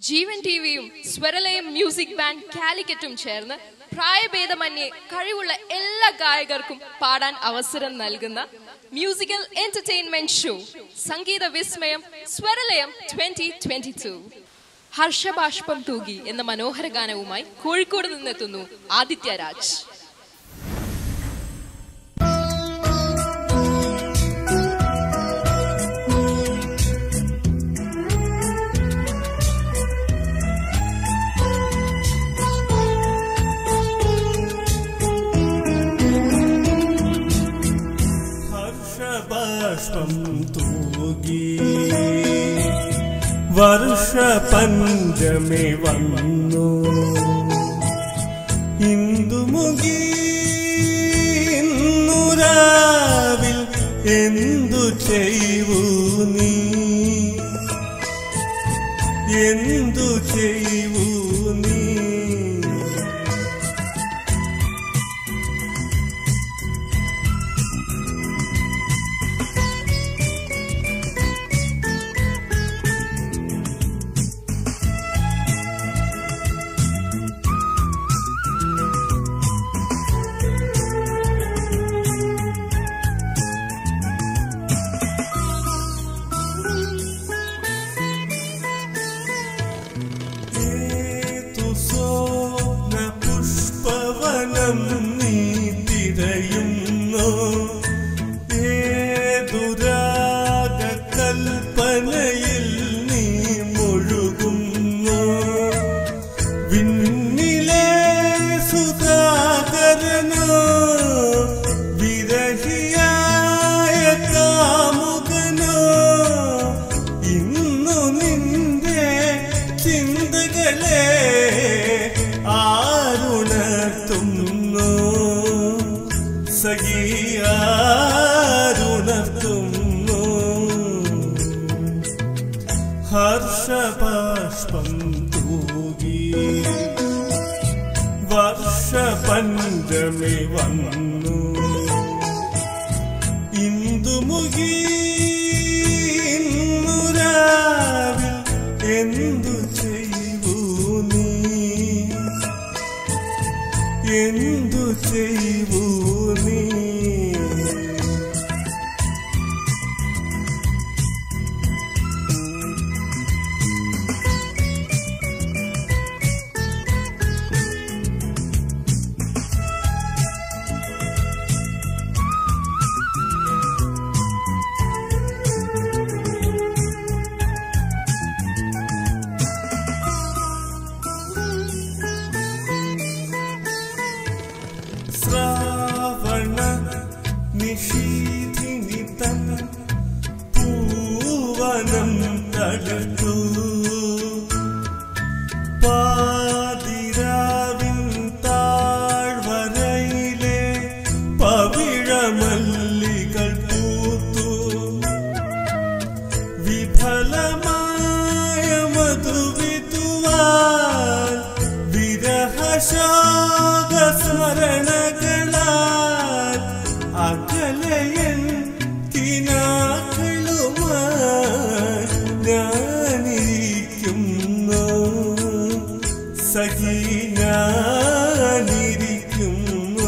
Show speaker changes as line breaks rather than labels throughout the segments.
ജീവൻ ടിവിയും Swaralayam music band കാലിക്കറ്റും ചേർന്ന് പ്രായഭേദമന്യേ കഴിവുള്ള എല്ലാ ഗായകർക്കും പാടാൻ അവസരം നൽകുന്ന മ്യൂസിക്കൽ എന്റർടൈൻമെന്റ് ഷോ സംഗീത വിസ്മയം സ്വരലയം 2022. ഹർഷബാഷ്പം തൂകി എന്ന മനോഹര ഗാനവുമായി കോഴിക്കോട് നിന്നെത്തുന്നു ആദിത്യരാജ്.
ഹർഷബാഷ്പം തൂകി വർഷ പഞ്ചമി വന്നു ഇന്ദുമുഖി രാവിൽ എന്തു ചെയ്യൂ നീ എന്തു ചെയ്യൂ നീ നീ തിരയുന്നു ഏതുരാഗ കൽപ്പനയിൽ നീ മുഴുകുന്നു വിണ്ണിലെ സുധാകരനോ വിരഹിയായ കാമുകനോ ഇന്നു നിന്റെ ചിന്തകളെ ആരുണർത്തുന്നു സഖിയാരുണർത്തുന്നു ഹർഷബാഷ്പം തൂകി വർഷ പഞ്ചമി വന്നു ഇന്ദുമുഖി രാവിൽ എന്തു ചെയ്യൂ നീ എന്തു ചെയ്യൂ നീ ശ്രാവണ നിശീഥിനി തൻ പൂവനം തടുത്തു പാതിരാവിൻ താഴ്വരയിലെ പവിഴമല്ലികൾ പൂത്തു വിഫലമായ മധുവിതുവാൻ വിരഹശോക സ്മരണകളാൽ അകലയൻ കിനാക്കളുമായി ഞാനിരിക്കുന്നു സഖി ഞാനിരിക്കുന്നു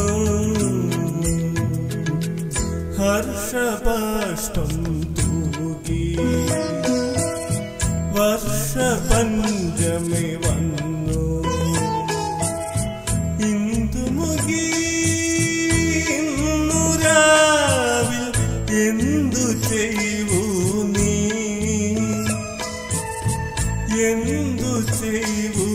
ഹർഷബാഷ്പം തൂകി വർഷ പഞ്ചമി വന്നു ഇന്ദുമുഖി രാവിൽ എന്തു ചെയ്യൂ നീ എന്തു ചെയ്യൂ